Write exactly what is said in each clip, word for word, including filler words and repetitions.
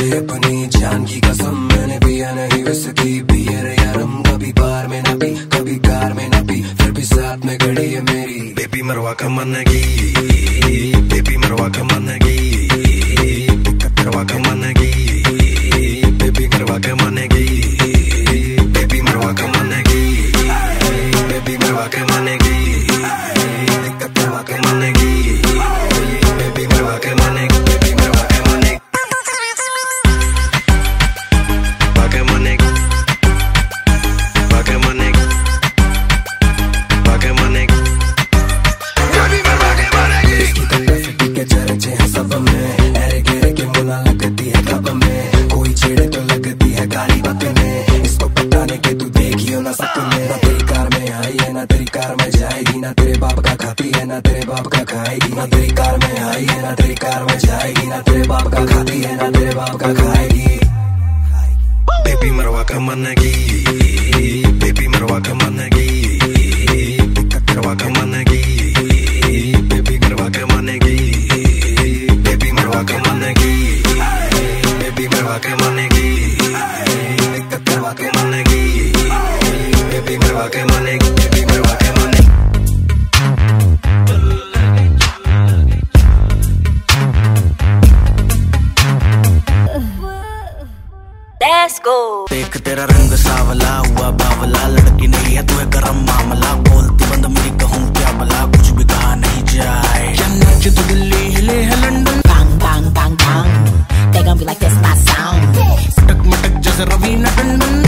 अपनी जान की कसम, मैंने पिया नहीं विस्की बियर या रम, कभी बार में ना पी कभी कार में ना पी, फिर भी साथ में खड़ी है मेरी बेबी मरवा का मन की, बेबी मरवा का मन की, मरवा का मन की, बेबी मरवा का मन की, बेबी मरवा का मन की, बेबी मरवा का मन की, मरवा का मन की, बेबी मरवा का मन की, बेबी मरवा का मन की, बाका मन की, बाका मन की, बाका मन की, बेबी मरवा का मन की। इसकी तकलीफ के चर्चे हैं सब में, ऐरे गेरे के मुला लगती है कब में, कोई छेड़े तो लगती है गाड़ी बकने, इसको बताने के तू देखियो ना सपने, ना तेरी कार में आई है ना तेरी कार में जाएगी, ना तेरे बाप का खाती है ना तेरे बाप का खाएगी, ना तेरी कार में आई है ना तेरी कार में जाएगी, ना तेरे बाप का खाती है ना तेरे बाप का खाएगी। बेबी मरवा का मन की, बेबी मरवा का मन की, मरवा का मन की, बेबी मरवा का मन की, बेबी मरवा का मन की, बेबी मरवा का मन की, मरवा का मन की, बेबी मरवा का मन की, बेबी मरवा का मन की। Let's go। देख तेरा रंग सावला हुआ बावला, लड़की नहीं है तू है गरम मामला, बोलती बंद मेरी कहूँ क्या भला, कुछ भी कहा नहीं जाए, नाच तो दिल्ली हिले है London, Bang bang bang bang, they gon' be like this my sound। मटक मटक जैसे रवीना टंडन,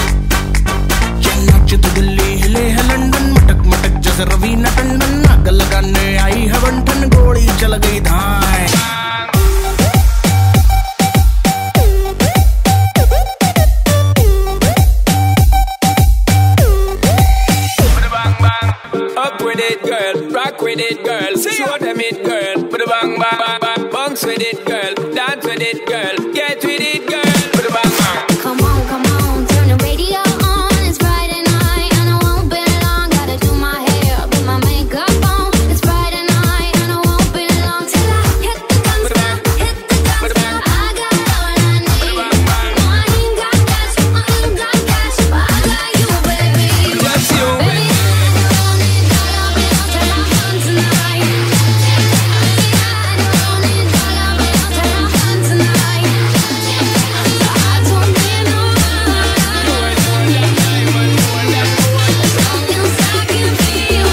नाच तो दिल्ली हिले है लंदन, मटक मटक जैसे रवीना टंडन, आग लगाने आई है बंठन, गोली चल गई धाए। Up with it, girl. Rock with it, girl. Show them it, girl. Put a bang, bang, bang, bang. Bounce with it, girl. Dance with it, girl. Get with it, girl. Put a bang, bang. Come on, come on, turn the radio on. It's Friday night and I won't be long. Gotta do my hair, put my makeup on. It's Friday night and I won't be long till I hit the dance floor, hit the dance floor. I got all I need. No, I ain't got cash, I ain't got cash, but I got you, baby. Just you, Baby, I don't need dollar bills till I'm done tonight. I don't need dollar bills till I'm done tonight. So I don't need no money, as long as I can feel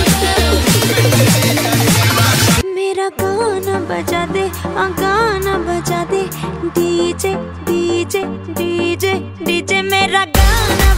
love. मेरा गाना बजा दे, हाँ गाना बजा दे, DJ DJ DJ DJ मेरा गाना